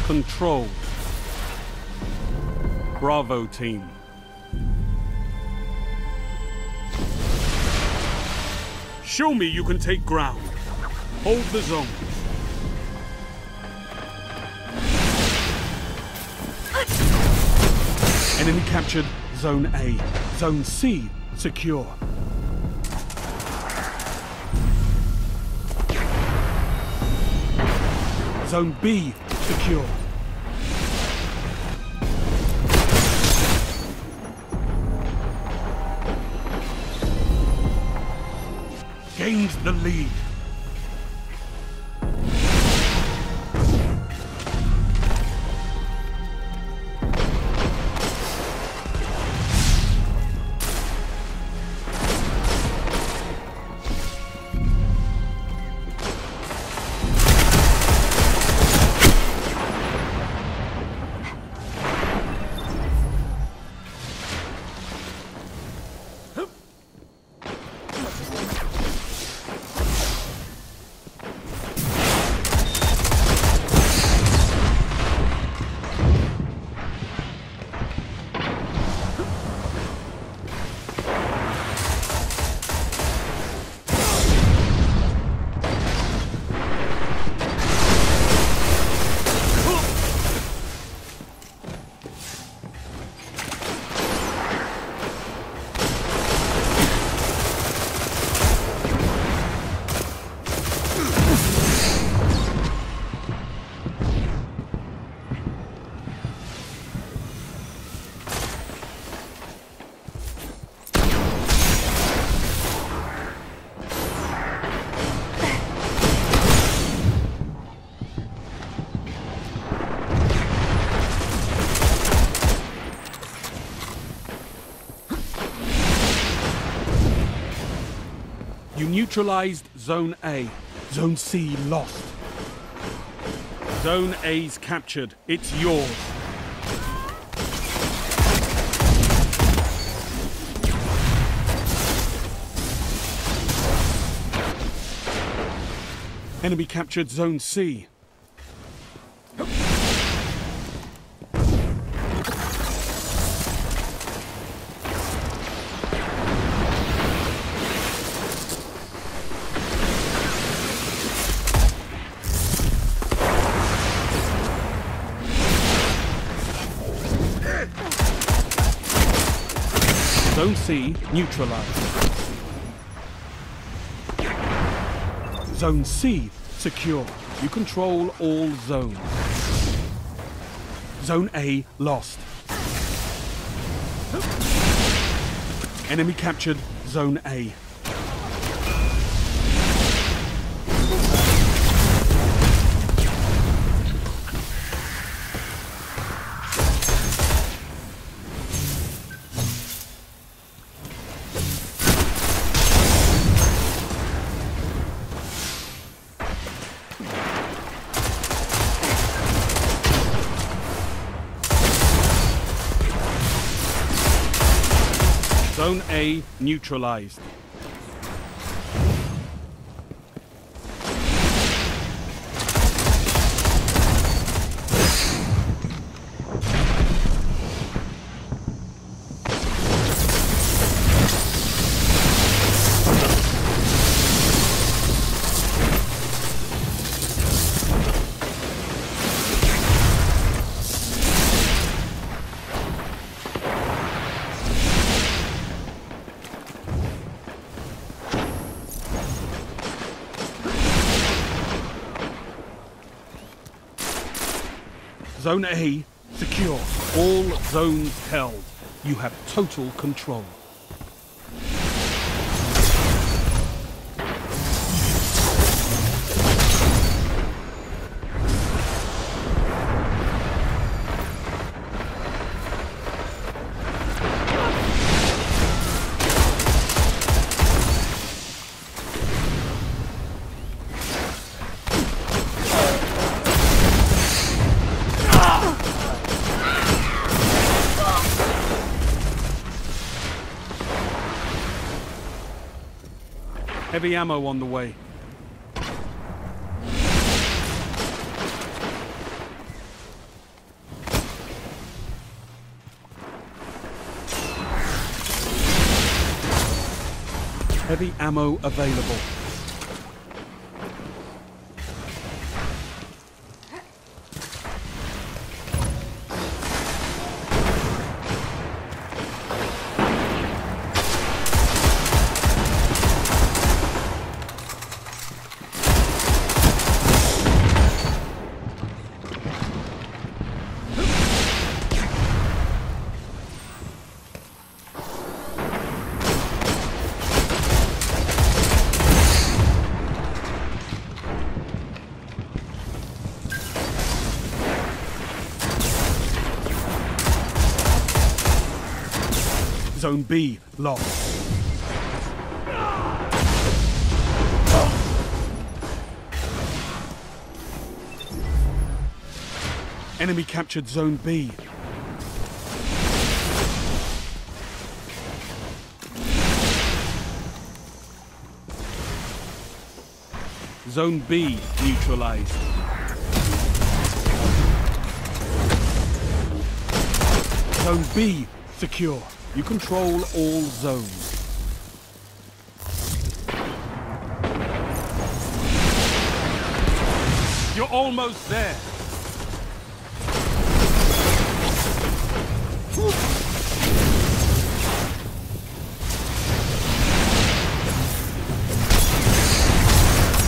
Control. Bravo team. Show me you can take ground. Hold the zone. Enemy captured Zone A. Zone C secure. Zone B secure. Gained the lead. You neutralized Zone A. Zone C lost. Zone A's captured. It's yours. Enemy captured Zone C. Zone C neutralized. Zone C secure. You control all zones. Zone A lost. Enemy captured Zone A. Zone A neutralized. Zone A secure. All zones held. You have total control. Heavy ammo on the way. heavy ammo available. Zone B lost. Enemy captured Zone B. Zone B neutralized. Zone B secure. You control all zones. You're almost there.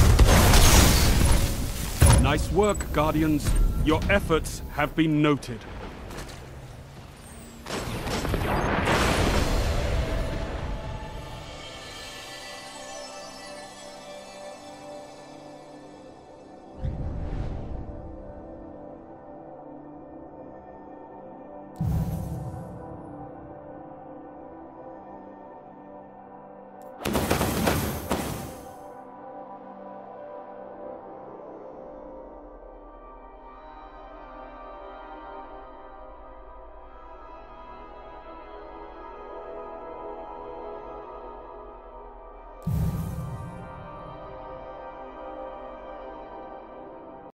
Nice work, Guardians. Your efforts have been noted.